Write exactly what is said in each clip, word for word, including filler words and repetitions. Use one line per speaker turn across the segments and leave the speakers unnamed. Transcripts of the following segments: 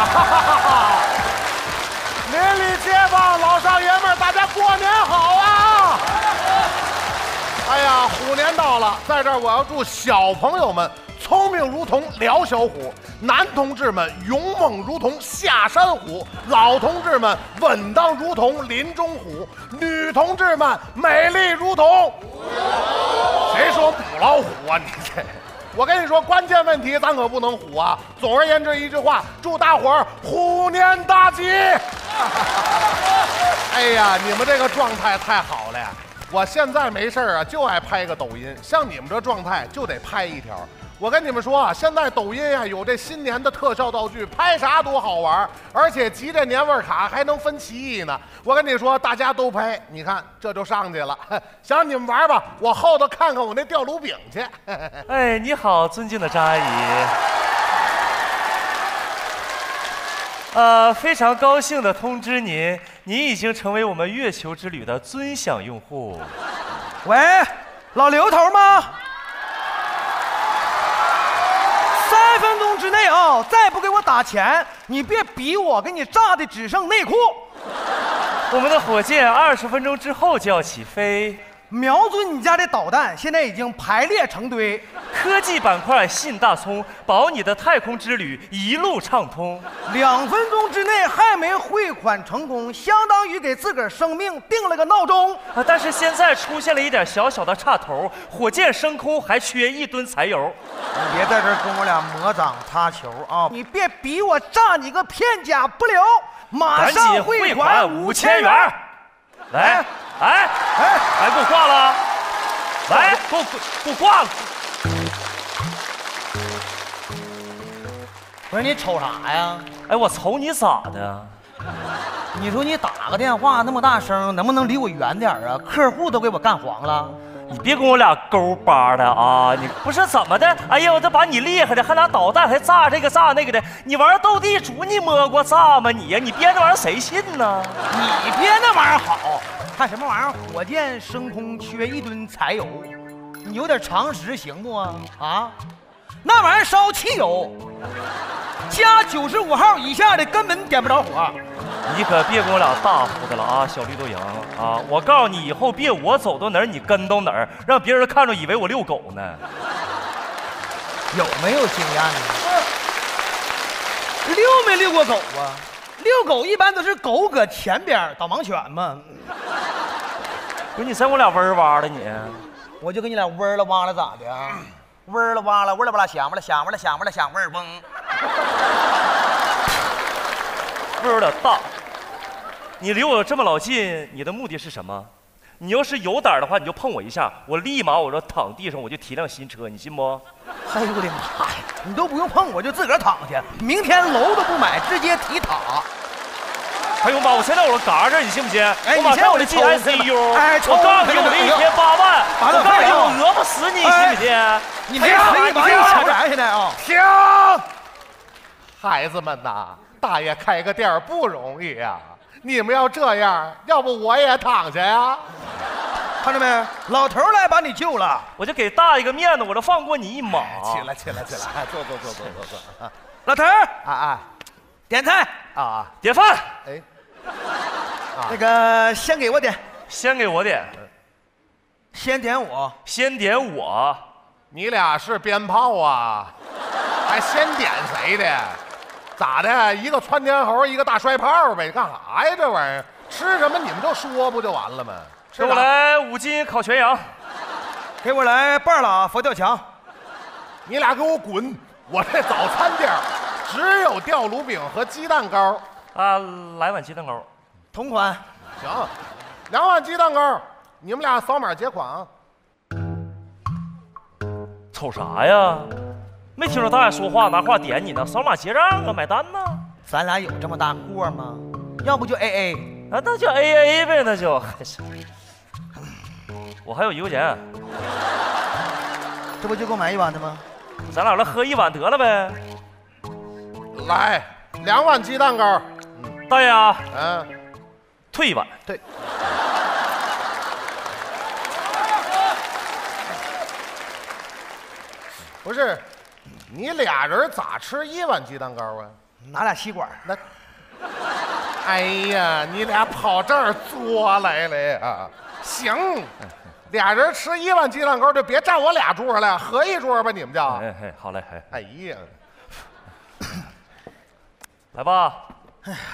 邻里街坊、老少爷们儿，大家过年好啊！哎呀，虎年到了，在这儿我要祝小朋友们聪明如同辽小虎，男同志们勇猛如同下山虎，老同志们稳当如同林中虎，女同志们美丽如同……谁说母老虎啊？你这，我跟你说，关键问题咱可不能虎啊！总而言之一句话，祝大伙儿虎年大吉！哎呀，你们这个状态太好了呀！我现在没事啊，就爱拍个抖音，像你们这状态就得拍一条。我跟你们说啊，现在抖音呀、啊、有这新年的特效道具，拍啥多好玩，而且集这年味卡还能分奇异呢。我跟你说，大家都拍，你看这就上去了。想你们玩吧，我后头看看我那吊炉饼去。
哎，你好，尊敬的张阿姨。呃，非常高兴的通知您，您已经成为我们月球之旅的尊享用户。
喂，老刘头吗？三分钟之内啊，再不给我打钱，你别逼我给你炸的只剩内裤。
我们的火箭二十分钟之后就要起飞。
瞄准你家的导弹，现在已经排列成堆。
科技板块信大葱，保你的太空之旅一路畅通。
两分钟之内还没汇款成功，相当于给自个儿生命定了个闹钟
啊！但是现在出现了一点小小的岔头，火箭升空还缺一吨柴油。
你别在这儿跟我俩魔掌擦球啊！你别逼我炸你个片甲不留，马上汇款五千元。
来。哎哎哎！给我挂了！来，给我给我挂了！
不是你瞅啥呀？
哎，我瞅你咋的？
你说你打个电话那么大声，能不能离我远点啊？客户都给我干黄了。
你别跟我俩勾巴的啊！你不是怎么的？哎呀，我这把你厉害的，还拿导弹还炸这个炸那个的。你玩斗地主，你摸过炸吗？你呀，你编这玩意儿谁信呢？
你编那玩意儿好。看什么玩意儿？火箭升空缺一吨柴油，你有点常识行不啊？啊，那玩意儿烧汽油，加九十五号以下的根本点不着火。
你可别跟我俩大呼的了啊，小绿豆蝇啊！我告诉你，以后别我走到哪儿你跟到哪儿，让别人看着以为我遛狗呢。
有没有经验呢？遛没遛过狗啊？遛狗一般都是狗搁前边，导盲犬嘛。
不是你跟我俩嗡哇的你，
我就跟你俩嗡了哇了咋的啊？嗡了哇了，嗡了哇啦，响哇啦，响哇啦，响哇啦，响嗡嗡。
味儿有点大。你离我这么老近，你的目的是什么？你要是有胆的话，你就碰我一下，我立马我就躺地上，我就提辆新车，你信不？
哎呦我的妈呀！你都不用碰我就自个儿躺下，明天楼都不买，直接提塔。
还用吧？我现在我嘎这，你信不信？
哎，
我马上我就进 I C U。
哎，
我告诉你，我一天八万，我告诉你，我讹不死你，信不信？
你别可以把你抢来现在啊！
停！孩子们呐，大爷开个店不容易呀。你们要这样，要不我也躺下呀？
看着没，老头来把你救了，
我就给大爷个面子，我就放过你一马。
起来，起来，起来，坐坐坐坐坐坐啊！
老头
啊啊，
点菜
啊，
点饭。
哎，
那个先给我点，
先给我点，
先点我，
先点我。
你俩是鞭炮啊？还先点谁的？咋的？一个窜天猴，一个大摔炮呗？干啥呀？这玩意儿吃什么？你们就说不就完了吗？
给我来五斤烤全羊，
给我来半拉佛跳墙。
你俩给我滚！我这早餐店只有吊炉饼和鸡蛋糕
啊，来碗鸡蛋糕，
同款。
行，两碗鸡蛋糕，你们俩扫码结款啊。
瞅啥呀？没听着大爷说话，拿话点你呢。扫码结账啊，买单呢。
咱俩有这么大过吗？要不就 A A
啊，那就 A A 呗，那就。我还有一块钱，
这不就够买一碗的吗？
咱俩来喝一碗得了呗。
来，两碗鸡蛋糕。
大爷，
嗯，
退一碗。
对。不是，你俩人咋吃一碗鸡蛋糕啊？
拿俩吸管。
那，哎呀，你俩跑这儿作来了呀？行，俩人吃一碗鸡蛋糕就别占我俩桌了，合一桌吧，你们就。
哎哎，好嘞，哎。
哎呀，
来吧。哎呀。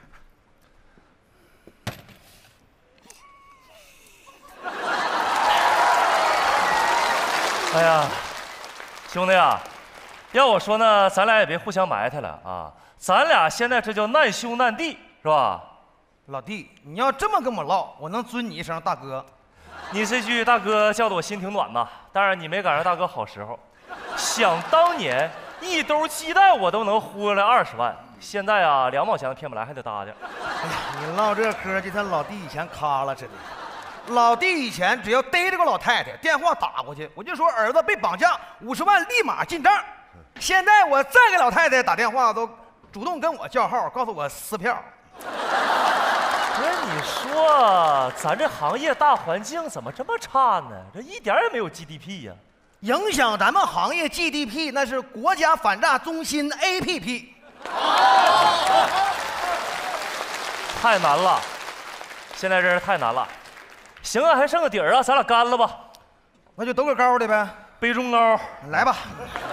哎呀，兄弟啊，要我说呢，咱俩也别互相埋汰了啊，咱俩现在这叫难兄难弟，是吧？
老弟，你要这么跟我唠，我能尊你一声大哥。
你这句大哥叫的我心挺暖呐，当然你没赶上大哥好时候。想当年一兜鸡蛋我都能忽悠来二十万，现在啊两毛钱都骗不来，还得搭点。
哎呀，你唠这嗑就像老弟以前卡了似的。老弟以前只要逮着个老太太，电话打过去，我就说儿子被绑架，五十万立马进账。现在我再给老太太打电话，都主动跟我叫号，告诉我撕票。
不是你说，咱这行业大环境怎么这么差呢？这一点也没有 G D P 呀、啊！
影响咱们行业 G D P 那是国家反诈中心 A P P。
太难了，现在真是太难了。行啊，还剩个底儿啊，咱俩干了吧？
那就抖个高的呗，
杯中高，
来吧。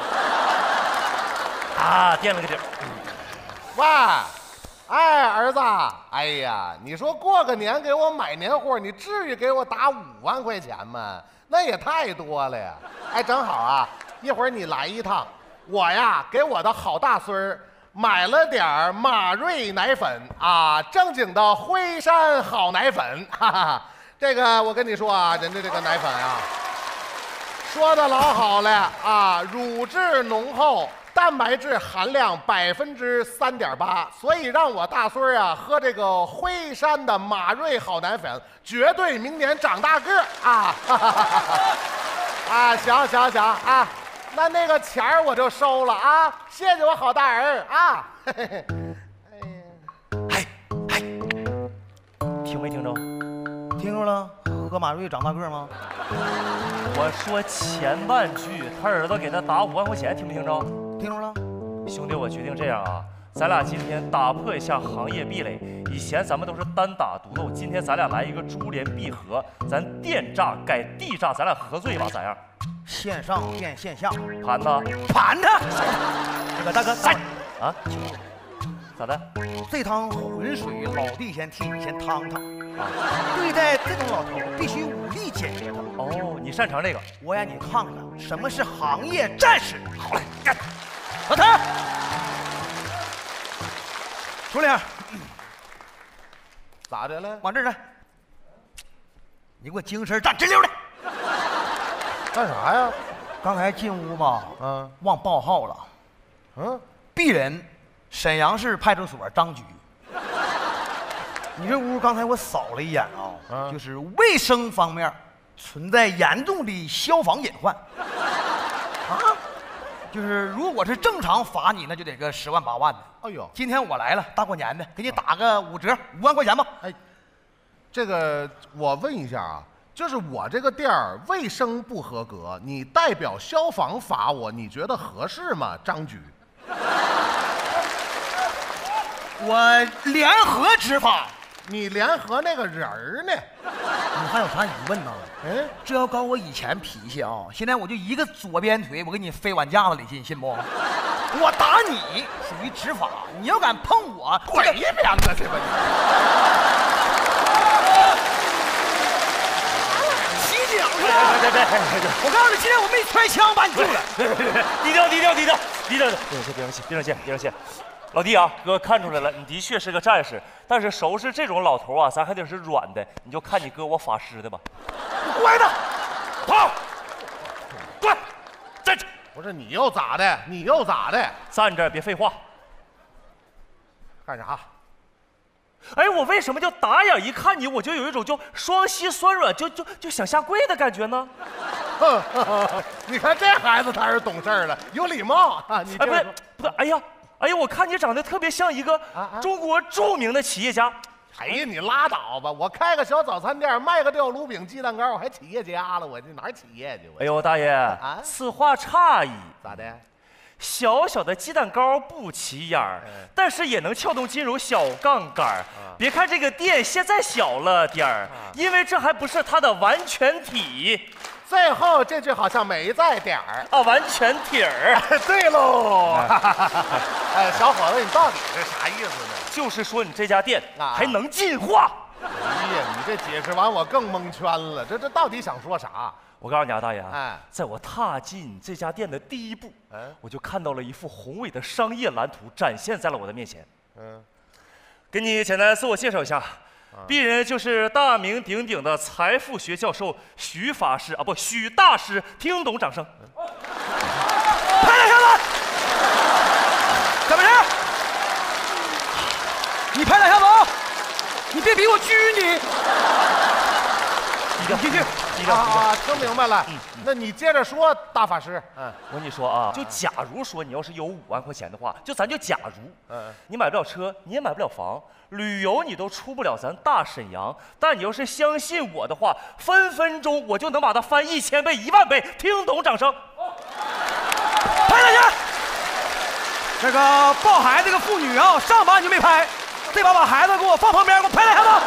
啊，垫了个底儿。
喂，哎，儿子，哎呀，你说过个年给我买年货，你至于给我打五万块钱吗？那也太多了呀！哎，正好啊，一会儿你来一趟，我呀给我的好大孙儿买了点马瑞奶粉啊，正经的辉山好奶粉，哈哈。这个我跟你说啊，人家这个奶粉啊，说的老好了啊，乳质浓厚，蛋白质含量百分之三点八，所以让我大孙啊喝这个辉山的马瑞好奶粉，绝对明年长大个啊！哈哈哈啊，行行行啊，那那个钱儿我就收了啊，谢谢我好大儿啊！嘿嘿嘿，
哎呀，哎哎，听没听着？
听着了，喝马瑞长大个吗？
我说前半句，他儿子给他打五万块钱，听没听着？
听着了。
兄弟，我决定这样啊，咱俩今天打破一下行业壁垒。以前咱们都是单打独斗，今天咱俩来一个珠联璧合，咱电诈改地诈，咱俩合作一把咋样？
线上变线下，
盘他，
盘他！这个大哥，在
啊，咋的？
这趟浑水，老弟先替你先趟趟。啊，对待这种老头，必须武力解决他。
哦，你擅长这个，
我让你看看什么是行业战士。好嘞，干！老头，出来，
咋的了？
往这儿来。你给我精神站直溜的。
干啥呀？
刚才进屋吧，
嗯，
忘报号了。
嗯，
鄙人，沈阳市派出所张局。你这屋刚才我扫了一眼啊，嗯、就是卫生方面存在严重的消防隐患。啊，就是如果是正常罚你，那就得个十万八万的。
哎呦，
今天我来了，大过年的，给你打个五折，五万块钱吧。
哎，这个我问一下啊，就是我这个店儿卫生不合格，你代表消防罚我，你觉得合适吗？张局？
我联合执法。
你联合那个人儿呢？
你还有啥疑问呢？
嗯，
这要搞我以前脾气啊，现在我就一个左边腿，我给你飞碗架子里去，你信不？我打你属于执法，你要敢碰我，
滚一边子去吧你！
起脚是吧？别别别！我告诉你，今天我没揣枪把你救了。
低调低调低调低调！别生气别生气别生气别生气！老弟啊，哥看出来了，你的确是个战士，但是收拾这种老头啊，咱还得是软的。你就看你哥我法师的吧。
你乖的，
跑，滚，站着。
不是你又咋的？你又咋的？
站着，别废话。
干啥？
哎，我为什么就打眼一看你，我就有一种就双膝酸软，就就就想下跪的感觉呢？
哼，你看这孩子才是懂事了，有礼貌啊！你
哎，不对不对，哎呀。哎呀，我看你长得特别像一个中国著名的企业家。
哎呀，你拉倒吧！我开个小早餐店，卖个吊炉饼、鸡蛋糕，我还企业家了？我这哪儿企业去？
哎呦，大爷，啊、此话差矣。
咋的？
小小的鸡蛋糕不起眼儿，但是也能撬动金融小杠杆。别看这个店现在小了点儿，因为这还不是它的完全体。
最后这句好像没在点儿
啊，完全体儿。
对喽。哎，小伙子，你到底是啥意思呢？
就是说你这家店
啊
还能进化。
哎呀，你这解释完我更蒙圈了，这这到底想说啥？
我告诉你啊，大爷，
哎，
在我踏进这家店的第一步，
嗯，
我就看到了一幅宏伟的商业蓝图展现在了我的面前。
嗯，
给你简单自我介绍一下，鄙人就是大名鼎鼎的财富学教授许法师啊，不，许大师，听懂掌声。
拍两下子，怎么着？你拍两下子啊！你别逼我拘你。
低调，
继续。
低调，低调。
啊，听明白了。嗯，那你接着说，大法师。
嗯，我跟你说啊，就假如说你要是有五万块钱的话，就咱就假如，嗯，你买不了车，你也买不了房，旅游你都出不了咱大沈阳，但你要是相信我的话，分分钟我就能把它翻一千倍、一万倍。听懂掌声。
拍两下。这个抱孩子这个妇女啊，上把你就没拍，这把把孩子给我放旁边，给我拍两下子。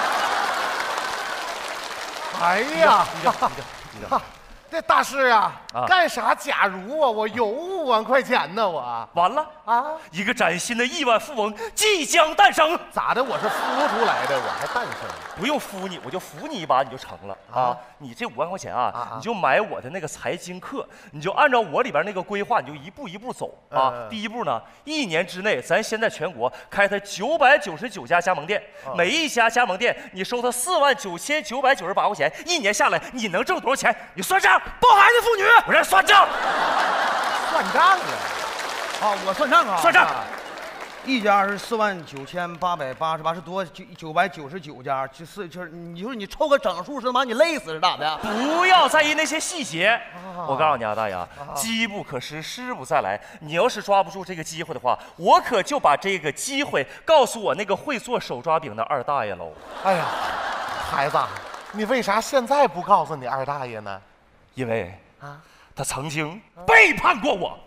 哎呀，
低调，低调，低调。
这大师啊，
啊
干啥假如啊？我有五万块钱呢，我
完了
啊，
一个崭新的亿万富翁即将诞生。
咋的？我是孵出来的，我还诞生？
不用孵你，我就扶你一把，你就成了啊！
啊
你这五万块钱啊，
啊啊
你就买我的那个财经课，你就按照我里边那个规划，你就一步一步走啊。
嗯
第一步呢，一年之内，咱先在全国开它九百九十九家加盟店，
啊
每一家加盟店你收他四万九千九百九十八块钱，一年下来你能挣多少钱？你算账！
抱孩子妇女，
我这算账，
算账了。
啊，我算账啊，
算账。
一家是四万九千八百八十八，是多九九百九十九家，就是就是，你说你凑个整数是他妈你累死是咋的？
不要在意那些细节。
啊
我告诉你啊，大爷，机不可失，失不再来。你要是抓不住这个机会的话，我可就把这个机会告诉我那个会做手抓饼的二大爷喽。
哎呀，孩子，你为啥现在不告诉你二大爷呢？
因为
啊
他曾经背叛过我。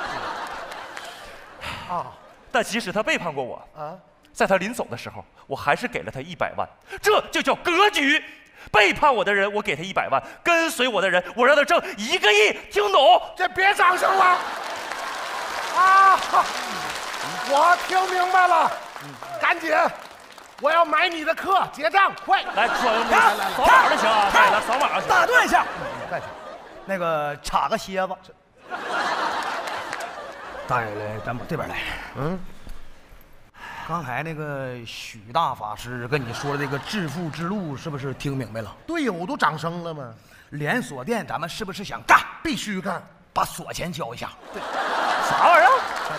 啊
但即使他背叛过我，
啊！
在他临走的时候，我还是给了他一百万，这就叫格局。背叛我的人，我给他一百万；跟随我的人，我让他挣一个亿。听懂？
这别掌声了！啊，我听明白了，赶紧，我要买你的课，结账，快！
来，转
来来来
扫码就行啊，来来扫码就行。
打断一下，
再去。
那个插个蝎子。大爷来，咱往这边来。
嗯，
刚才那个许大法师跟你说的这个致富之路，是不是听明白了？
对呀，我都掌声了吗？
连锁店咱们是不是想干？
必须干。
把锁钱交一下。
啥玩意儿？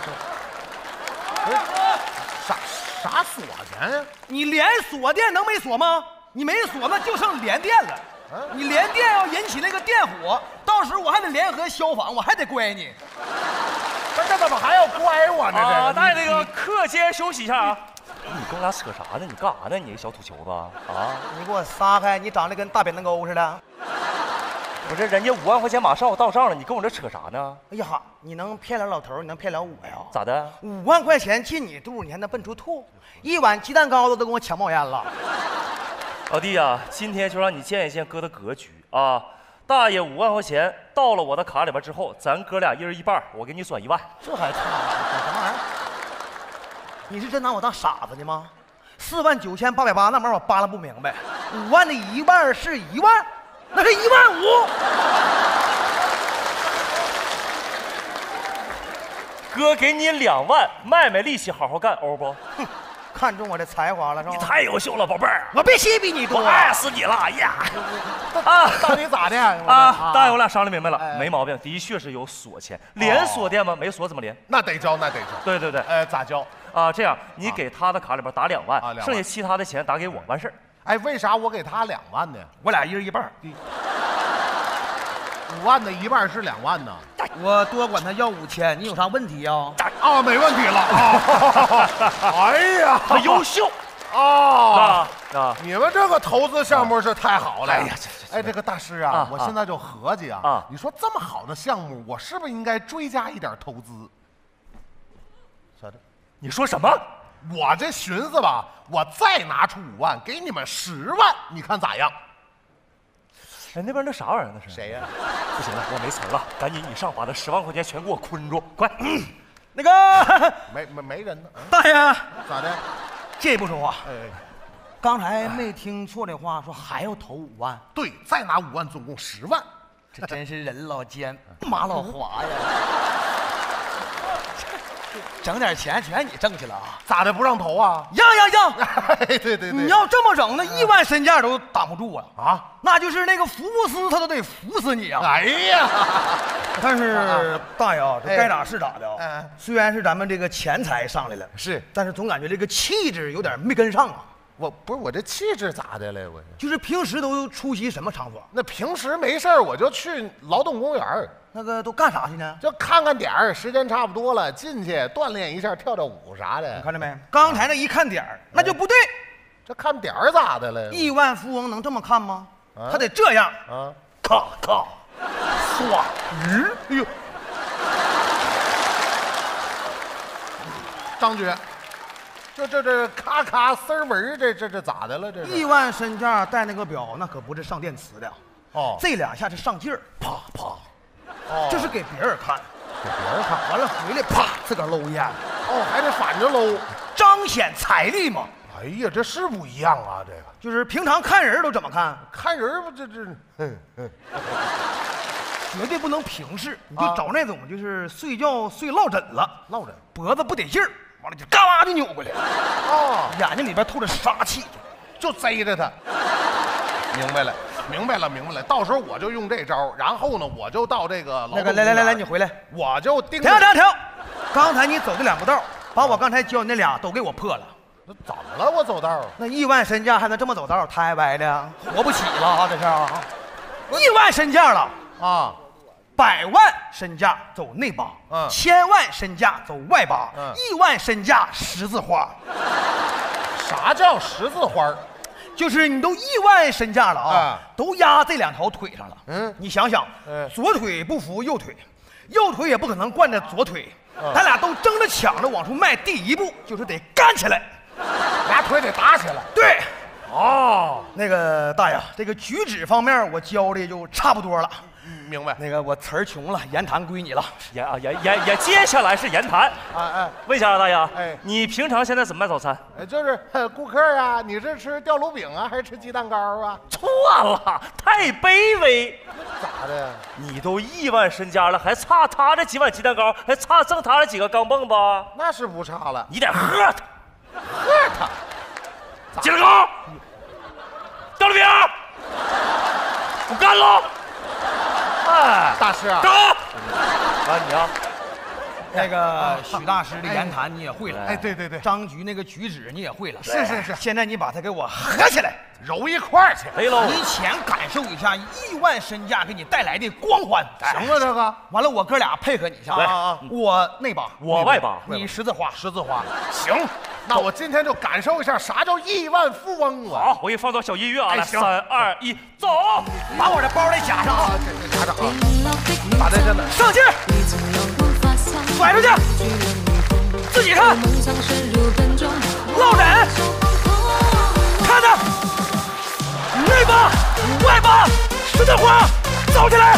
啥啥锁钱呀？
你连锁店能没锁吗？你没锁，那就剩连店了。你连店要引起那个电火，到时候我还得联合消防，我还得乖你。
这这怎么还要乖我呢？这
啊，
个
大爷，那个课间休息一下啊。你跟我俩扯啥呢？你干啥呢？你小土球子啊！
你给我撒开！你长得跟大扁担沟似的。
不是，人家五万块钱马上要到账了，你跟我这扯啥呢？
哎呀，你能骗了老头，你能骗了我呀？
咋的？
五万块钱进你肚，你还能笨出吐？一碗鸡蛋糕子都跟我抢冒烟了。
老弟呀、啊，今天就让你见一见哥的格局啊！大爷五万块钱到了我的卡里边之后，咱哥俩一人一半，我给你转一万。
这还差什么玩意儿？你是真拿我当傻子呢吗？四万九千八百八，那玩意儿我扒拉不明白。五万的一半是一万，那是一万五。
哥给你两万，卖卖力气，好好干，欧不？
哼，看中我的才华了是吧？
你太优秀了，宝贝儿，
我必须比你多，
我爱死你了！哎呀，啊，
到底咋的
啊？大爷，我俩商量明白了，
哎
没毛病，的确是有锁钱，连锁店吗？没锁怎么连？
那得交，那得交。
对对对，
呃，咋交？
啊，这样你给他的卡里边打两万，
啊两万
剩下其他的钱打给我，完事儿。
哎，为啥我给他两万呢？
我俩一人一半。
五万的一半是两万呢？
我多管他要五千，你有啥问题呀？
啊，没问题了啊！哎呀，
他优秀
啊
啊啊！
你们这个投资项目是太好了。
哎呀，这这
哎，这个大师啊，
啊
我现在就合计啊，
啊
你说这么好的项目，我是不是应该追加一点投资？咋的？
你说什么？
我这寻思吧，我再拿出五万给你们十万，你看咋样？
哎，那边那啥玩意儿？那是
谁呀、
不行了，我没词儿了，赶紧你上把那十万块钱全给我捆住，快！
那个
没没没人呢？嗯
大爷，
咋的？
这不说话，
哎，
刚才没听错的话，说还要投五万，
对，再拿五万，总共十万。
这真是人老奸，马老滑呀！整点钱全你挣去了啊！
咋的不让投啊？
让让让！
哎，对对对，
你要这么整，那亿万身价都挡不住啊！
啊，
那就是那个福布斯他都得服死你啊！
哎呀，
但是大爷啊，这
哎
该咋是咋的啊
嗯。
虽然是咱们这个钱财上来了，
是，
但是总感觉这个气质有点没跟上啊。
我不是我这气质咋的了？我
就是平时都出席什么场所？
那平时没事儿我就去劳动公园儿，
那个都干啥去呢？
就看看点儿，时间差不多了，进去锻炼一下，跳跳舞啥的。
你看着没？刚才那一看点儿，那就不对。
这看点儿咋的了？
亿万富翁能这么看吗？
啊
他得这样，
啊，
咔咔，唰，
嗯，哎呦，张局，这这这咔咔丝儿纹儿，这这这咋的了？这是
亿万身价戴那个表，那可不是上电磁的。
哦，
这两下是上劲儿，啪啪，
哦
这是给别人看，
给别人看，
完了回来啪自个儿搂一下，
哦，还得反着搂。
彰显财力嘛。
哎呀，这是不一样啊！这个
就是平常看人都怎么看？
看人儿不这这，嗯嗯，
绝对不能平视，你就
啊
找那种就是睡觉睡落枕了，
落枕
脖子不得劲儿，完了就嘎巴就扭过来，
哦，
眼睛里边透着杀气。
就贼着他。明白了，明白了，明白了。到时候我就用这招，然后呢，我就到这个劳
那个
动
来来来来，
公园
你回来，
我就盯
停
着。
停停！刚才你走这两步道，把我刚才教你那俩都给我破了。
那怎么了？我走道儿
那亿万身价还能这么走道，太歪了，活不起了啊！这是啊，亿万身价了，
啊，
百万身价走内八，
嗯
千万身价走外八，
嗯
亿万身价十字花，
啥叫十字花儿？
就是你都亿万身价了啊，
啊
都压这两条腿上了。
嗯
你想想，
嗯
左腿不服右腿，右腿也不可能惯着左腿，
嗯
咱俩都争着抢着往出迈，第一步就是得干起来。
俩腿得打起来。
对，
哦，
那个大爷，这个举止方面我教的就差不多了。
明白。
那个我词儿穷了，言谈归你了。
言啊言言言，接下来是言谈。
哎哎
问一下啊，大爷，
哎
你平常现在怎么卖早餐？
哎，就是呃顾客啊，你是吃吊炉饼啊，还是吃鸡蛋糕啊？
错了，太卑微。
咋的？
你都亿万身家了，还差他这几碗鸡蛋糕，还差剩他这几个钢镚吧？
那是不差了。
你得喝他，
喝他，
鸡蛋糕，吊炉饼，我干喽！哎，
大师啊，
干！完你啊，
那个许大师的言谈你也会了，
哎，对对对，
张局那个举止你也会了。
是是是
现在你把它给我合起来，
揉一块儿去。
没喽。
你先感受一下亿万身价给你带来的光环。
行了，这个
完了，我哥俩配合你一下
啊啊啊
我内八，
我外八
你十字花。
十字花。行，那我今天就感受一下啥叫亿万富翁啊！
好，我给你放段小音乐啊，来，
哎行
三二一，走！
把我的包里夹上啊，
这家长啊，咋的？真的
上劲儿，甩出去，自己看，落枕，看着，内八，外八，十字花，走起来！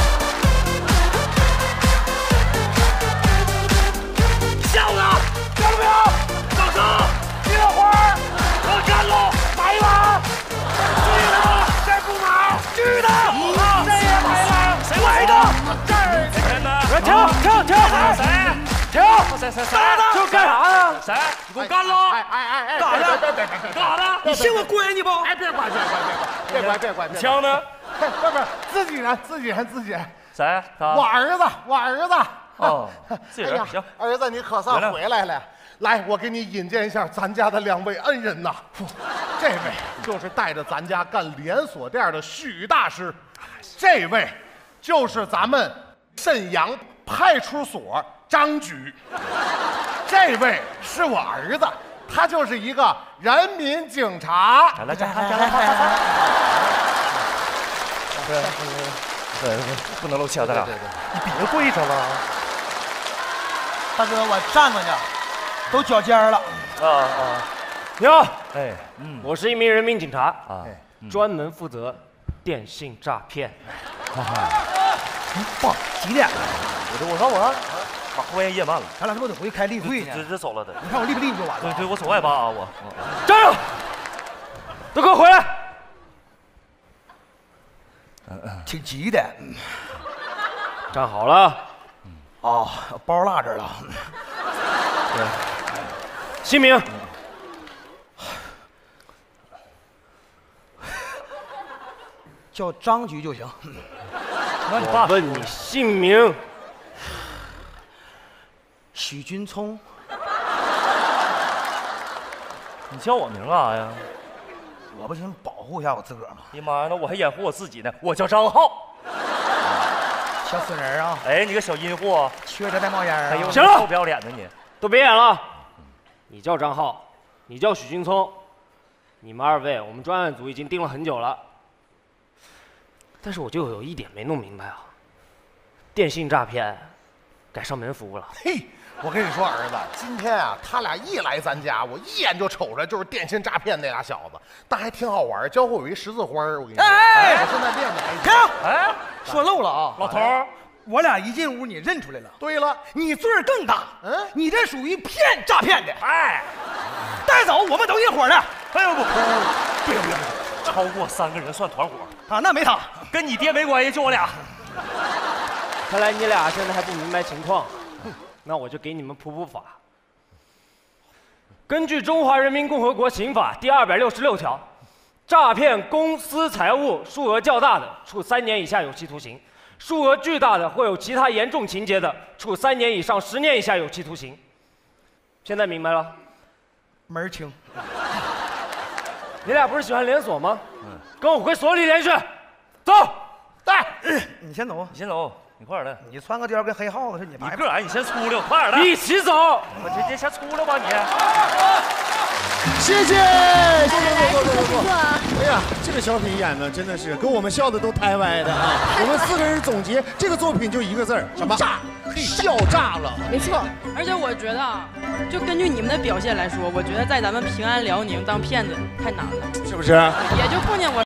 下午了，干了没有？上车，鸡蛋花，我干喽，买一碗，绿的，再不买，绿的，这也买了，歪的，这儿。
谁呢？
停停停！
谁？
停！
谁谁谁？
干呢？就干啥呢？
谁？你给我干喽！
哎哎哎哎，
干啥呢
别别别别
干啥呢？
你信我管你不？
哎，别管别管别管别管别管别管！
枪呢？
不不不，自己人自己人自己人。
谁？他
我儿子，我儿子。
哦自己人
哎呀
行
儿子，你可算回来了。来，我给你引荐一下咱家的两位恩人呐。这位就是带着咱家干连锁店的许大师，这位就是咱们沈阳派出所张局，这位是我儿子，他就是一个人民警察。
来来来来来来来！ 对对，不能露怯，咱俩。
对对，你别跪上了。
大哥，我站着呢，都脚尖了。
啊啊！
你好，
哎，嗯，
我是一名人民警察
啊，
专门负责电信诈骗。
爸，几点了？
我这我看我看，把后院夜慢了，
咱俩是不是得回去开例会呢？
直直走了得。
你看我立不立你就完了。
对对，我走外八啊我。
站住！都给我回来！
挺急的。
站好了。
哦，包落这儿了。
对。姓名。
叫张局就行。
我问你姓名。
许君聪。
你叫我名干啥呀？
我不行，保护一下我自个儿吗？
哎呀妈呀，那我还掩护我自己呢。我叫张浩。
小损人啊！
哎，你个小阴户，
缺德带冒烟啊！
哎呦，
行了，
臭不要脸的你！
都别演了。你叫张浩，你叫许君聪，你们二位我们专案组已经盯了很久了。但是我就有一点没弄明白啊，电信诈骗改上门服务了。
嘿，我跟你说，儿子，今天啊，他俩一来咱家，我一眼就瞅着就是电信诈骗那俩小子，但还挺好玩，教会我一十字花我跟你说，
哎，
我现在练的还行。
停！
哎，
说漏了啊，
老头儿，
我俩一进屋你认出来了。
对了，
你罪儿更大，
嗯，
你这属于骗诈骗的。
哎，
带走，我们都一伙的。
哎呦不，不行不行，超过三个人算团伙
啊，那没他，
跟你爹没关系，就我俩。
看来你俩现在还不明白情况，那我就给你们普普法。根据《中华人民共和国刑法》第二百六十六条，诈骗公私财物数额较大的，处三年以下有期徒刑；数额巨大的或有其他严重情节的，处三年以上十年以下有期徒刑。现在明白了？
门儿清。
你俩不是喜欢连锁吗？嗯，跟我回所里连续。走，
带，你先走，
你先走，你快点的。
你穿个貂跟黑耗子似的，你
你个矮，你先出溜，快点的。
一起走。
我这这先出溜吧你。
谢谢，坐坐坐坐坐坐。哎呀，这个小品演的真的是跟我们笑的都呆歪的啊！我们四个人总结这个作品就一个字儿，什么？炸，笑炸了。
没错，而且我觉得啊，就根据你们的表现来说，我觉得在咱们平安辽宁当骗子太难了，
是不是？
也就碰见我。